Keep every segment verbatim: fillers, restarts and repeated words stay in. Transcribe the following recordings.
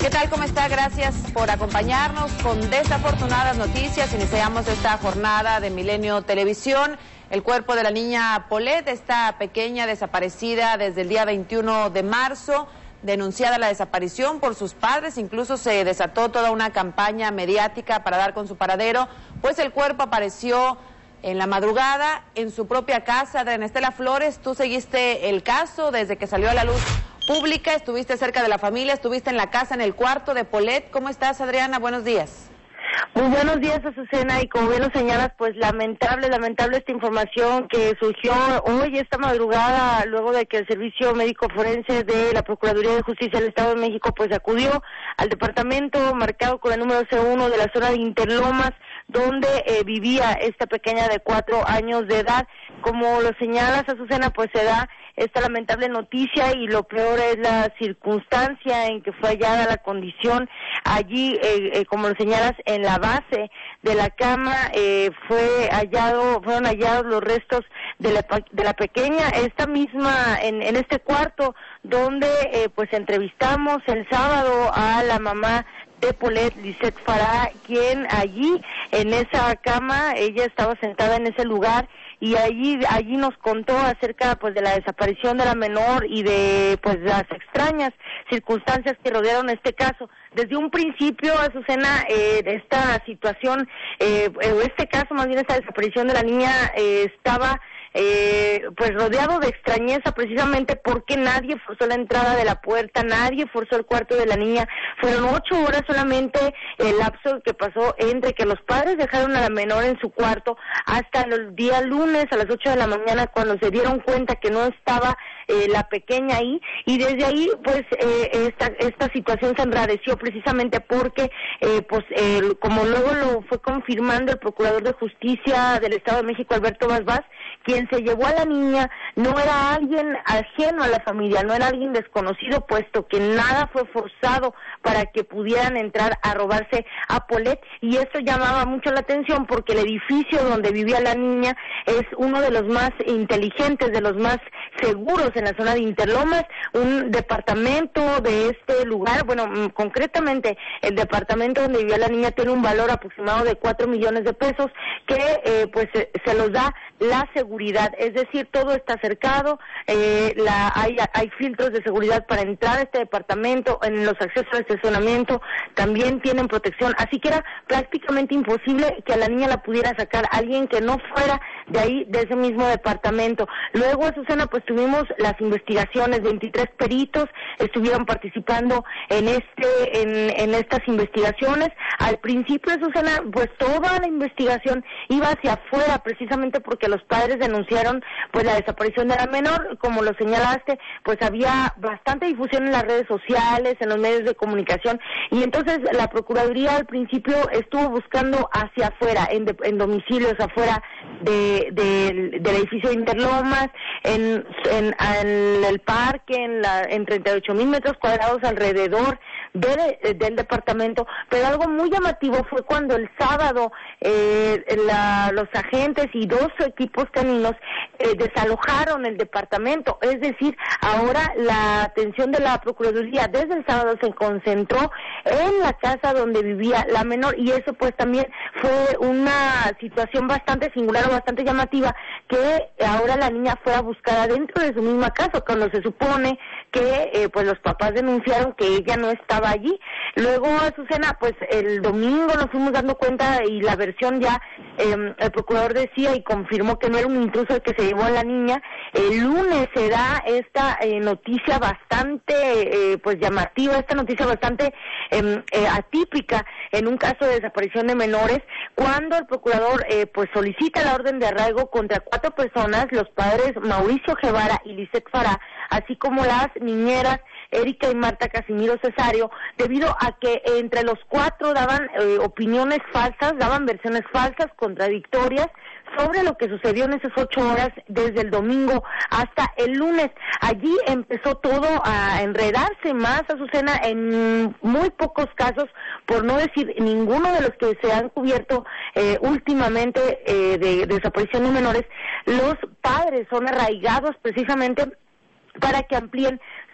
¿Qué tal? ¿Cómo está? Gracias por acompañarnos con desafortunadas noticias. Iniciamos esta jornada de Milenio Televisión. El cuerpo de la niña Paulette, esta pequeña desaparecida desde el día veintiuno de marzo, denunciada la desaparición por sus padres, incluso se desató toda una campaña mediática para dar con su paradero, pues el cuerpo apareció en la madrugada en su propia casa. Adriana Estela Flores, tú seguiste el caso desde que salió a la luz pública, estuviste cerca de la familia, estuviste en la casa, en el cuarto de Paulette. ¿Cómo estás, Adriana? Buenos días. Muy buenos días, Azucena, y como bien lo señalas, pues lamentable, lamentable esta información que surgió hoy, esta madrugada, luego de que el Servicio Médico Forense de la Procuraduría de Justicia del Estado de México pues acudió al departamento marcado con el número C uno de la zona de Interlomas, donde eh, vivía esta pequeña de cuatro años de edad. Como lo señalas, Azucena, pues se da esta lamentable noticia y lo peor es la circunstancia en que fue hallada la condición. Allí, eh, eh, como lo señalas, en la base de la cama eh, fue hallado, fueron hallados los restos de la, de la pequeña, esta misma, en, en este cuarto donde eh, pues entrevistamos el sábado a la mamá de Paulette, Lisette Farah, quien allí en esa cama, ella estaba sentada en ese lugar y allí allí nos contó acerca pues de la desaparición de la menor y de pues las extrañas circunstancias que rodearon este caso. Desde un principio, Azucena, eh, esta situación, eh, este caso, más bien esta desaparición de la niña eh, estaba Eh, pues rodeado de extrañeza precisamente porque nadie forzó la entrada de la puerta, nadie forzó el cuarto de la niña. Fueron ocho horas solamente el lapso que pasó entre que los padres dejaron a la menor en su cuarto hasta el día lunes a las ocho de la mañana, cuando se dieron cuenta que no estaba eh, la pequeña ahí, y desde ahí pues eh, esta esta situación se enrareció precisamente porque eh, pues eh, como luego lo fue confirmando el Procurador de Justicia del Estado de México, Alberto Vaz Vaz, quien se llevó a la niña no era alguien ajeno a la familia, no era alguien desconocido, puesto que nada fue forzado para que pudieran entrar a robarse a Paulette, y esto llamaba mucho la atención porque el edificio donde vivía la niña es uno de los más inteligentes, de los más seguros en la zona de Interlomas. Un departamento de este lugar, bueno, concretamente el departamento donde vivía la niña tiene un valor aproximado de cuatro millones de pesos que eh, pues se, se los da la seguridad, es decir, todo está cercado, eh, la, hay, hay filtros de seguridad para entrar a este departamento, en los accesos al estacionamiento también tienen protección, así que era prácticamente imposible que a la niña la pudiera sacar alguien que no fuera de ahí, de ese mismo departamento. Luego, Azucena, pues tuvimos las investigaciones, veintitrés peritos estuvieron participando en este, en, en estas investigaciones. Al principio, Azucena, pues toda la investigación iba hacia afuera, precisamente porque los padres denunciaron pues la desaparición de la menor. Como lo señalaste, pues había bastante difusión en las redes sociales, en los medios de comunicación, y entonces la Procuraduría al principio estuvo buscando hacia afuera, en, de, en domicilios afuera de, de, del edificio de Interlomas, en, en, en el parque, en, la, en treinta y ocho mil metros cuadrados alrededor de, de, del departamento, pero algo muy llamativo fue cuando el sábado eh, la, los agentes y dos equipos caninos eh, desalojaron el departamento, es decir, ahora la atención de la Procuraduría desde el sábado se concentró en la casa donde vivía la menor, y eso pues también fue una situación bastante singular o bastante llamativa, que ahora la niña fue buscada dentro de su misma casa, cuando se supone que eh, pues los papás denunciaron que ella no estaba allí. Luego, Azucena, pues el domingo nos fuimos dando cuenta y la versión ya, eh, el procurador decía y confirmó que no era un intruso el que se llevó a la niña. El lunes se da esta eh, noticia bastante eh, pues llamativa, esta noticia bastante eh, eh, atípica en un caso de desaparición de menores, cuando el procurador eh, pues solicita la orden de arraigo contra cuatro personas, los padres Mauricio Guevara y Lisette Farah, así como las niñeras Erika y Marta Casimiro Cesario, debido a que entre los cuatro daban eh, opiniones falsas, daban versiones falsas, contradictorias, sobre lo que sucedió en esas ocho horas desde el domingo hasta el lunes. Allí empezó todo a enredarse más, Azucena, en muy pocos casos, por no decir ninguno de los que se han cubierto eh, últimamente eh, de, de desaparición de menores. Los padres son arraigados precisamente para que amplíen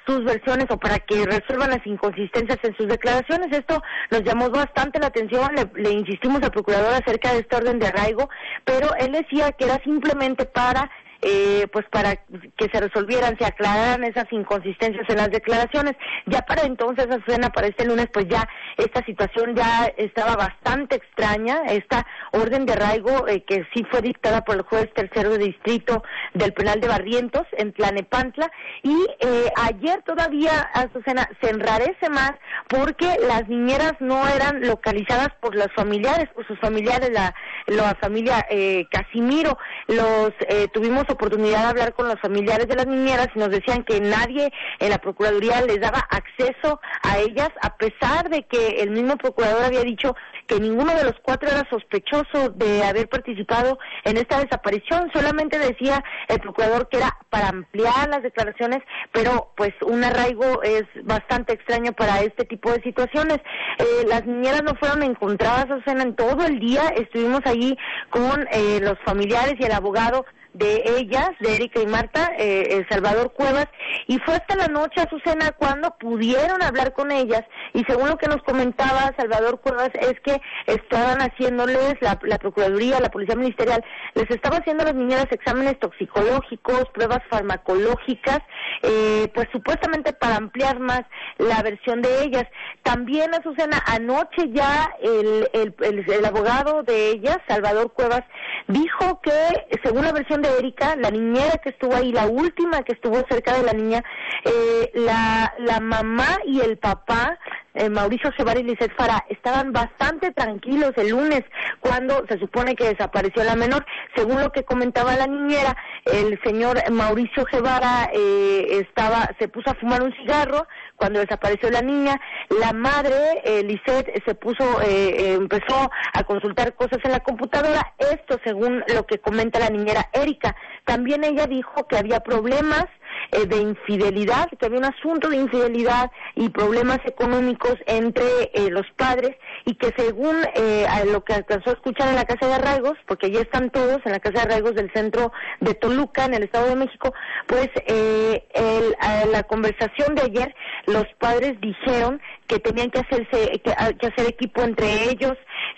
sus versiones o para que resuelvan las inconsistencias en sus declaraciones. Esto nos llamó bastante la atención, le, le insistimos al procurador acerca de este orden de arraigo, pero él decía que era simplemente para Eh, pues para que se resolvieran, se aclararan esas inconsistencias en las declaraciones. Ya para entonces, Azucena, para este lunes, pues ya esta situación ya estaba bastante extraña, esta orden de arraigo eh, que sí fue dictada por el juez tercero de distrito del penal de Barrientos, en Tlanepantla, y eh, ayer todavía, Azucena, se enrarece más porque las niñeras no eran localizadas por los familiares, por sus familiares, la, la familia eh, Casimiro. Los eh, tuvimos oportunidad de hablar con los familiares de las niñeras y nos decían que nadie en la Procuraduría les daba acceso a ellas, a pesar de que el mismo procurador había dicho que ninguno de los cuatro era sospechoso de haber participado en esta desaparición. Solamente decía el procurador que era para ampliar las declaraciones, pero pues un arraigo es bastante extraño para este tipo de situaciones. Eh, las niñeras no fueron encontradas, o sea, en todo el día estuvimos allí con eh, los familiares y el abogado de ellas, de Erika y Marta, eh, el Salvador Cuevas, y fue hasta la noche, Azucena, cuando pudieron hablar con ellas, y según lo que nos comentaba Salvador Cuevas, es que estaban haciéndoles, la, la Procuraduría, la Policía Ministerial, les estaba haciendo a las niñeras exámenes toxicológicos, pruebas farmacológicas, eh, pues supuestamente para ampliar más la versión de ellas. También, Azucena, anoche ya el, el, el, el abogado de ellas, Salvador Cuevas, dijo que, según la versión de Erika, la niñera que estuvo ahí, la última que estuvo cerca de la niña, eh, la, la mamá y el papá, eh, Mauricio Guevara y Lisette Farah, estaban bastante tranquilos el lunes cuando se supone que desapareció la menor. Según lo que comentaba la niñera, el señor Mauricio Guevara eh, estaba, se puso a fumar un cigarro cuando desapareció la niña. La madre, eh, Lisette, se puso, eh, eh, empezó a consultar cosas en la computadora. Esto según lo que comenta la niñera Erika. También ella dijo que había problemas eh, de infidelidad, que había un asunto de infidelidad y problemas económicos entre eh, los padres, y que según eh, a lo que alcanzó a escuchar en la Casa de Arraigos, porque allí están todos, en la Casa de Arraigos del centro de Toluca, en el Estado de México, pues eh, el, a la conversación de ayer, los padres dijeron que tenían que hacerse que, que hacer equipo entre ellos,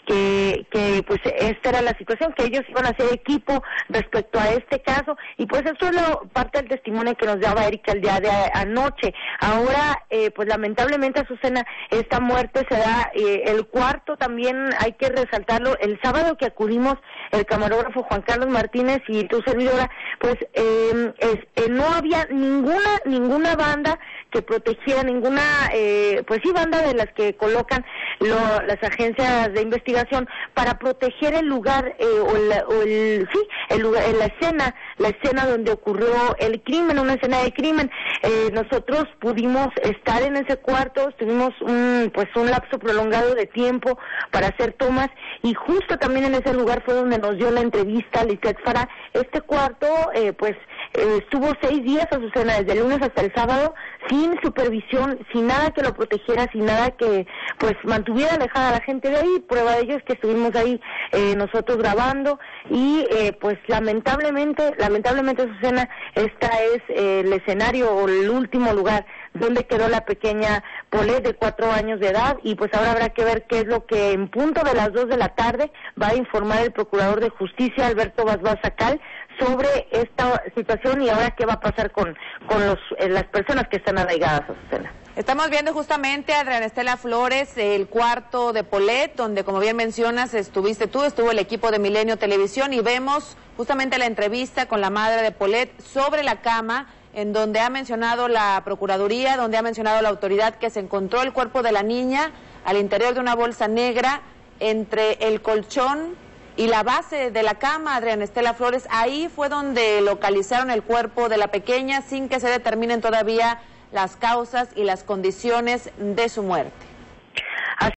que que pues esta era la situación, que ellos iban a hacer equipo respecto a este caso, y pues eso es lo, parte del testimonio que nos daba Erika el día de anoche. Ahora, eh, pues lamentablemente, Azucena, esta muerte se da, eh, el cuarto también hay que resaltarlo, el sábado que acudimos el camarógrafo Juan Carlos Martínez y tu servidora, pues eh, es, eh, no había ninguna ninguna banda que protegiera, ninguna, eh, pues sí, banda de las que colocan lo, las agencias de investigación para proteger el lugar, eh, o, la, o el, sí, el lugar, la escena, la escena donde ocurrió el crimen, una escena de crimen. Eh, nosotros pudimos estar en ese cuarto, tuvimos un, pues un lapso prolongado de tiempo para hacer tomas, y justo también en ese lugar fue donde nos dio la entrevista Lisette Farah. Este cuarto, eh, pues, eh, estuvo seis días, Azucena, desde el lunes hasta el sábado, sin supervisión, sin nada que lo protegiera, sin nada que pues mantuviera alejada a la gente de ahí. Prueba de ello es que estuvimos ahí eh, nosotros grabando, y eh, pues lamentablemente, lamentablemente, Azucena, esta es eh, el escenario o el último lugar donde quedó la pequeña Paulette de cuatro años de edad, y pues ahora habrá que ver qué es lo que en punto de las dos de la tarde va a informar el Procurador de Justicia, Alberto Basbasacal, sobre esta situación, y ahora qué va a pasar con, con los, eh, las personas que están arraigadas, Azucena. Estamos viendo justamente, Adriana Estela Flores, el cuarto de Paulette, donde, como bien mencionas, estuviste tú, estuvo el equipo de Milenio Televisión, y vemos justamente la entrevista con la madre de Paulette sobre la cama, en donde ha mencionado la Procuraduría, donde ha mencionado la autoridad que se encontró el cuerpo de la niña al interior de una bolsa negra entre el colchón y la base de la cama, Adriana Estela Flores. Ahí fue donde localizaron el cuerpo de la pequeña sin que se determinen todavía las causas y las condiciones de su muerte.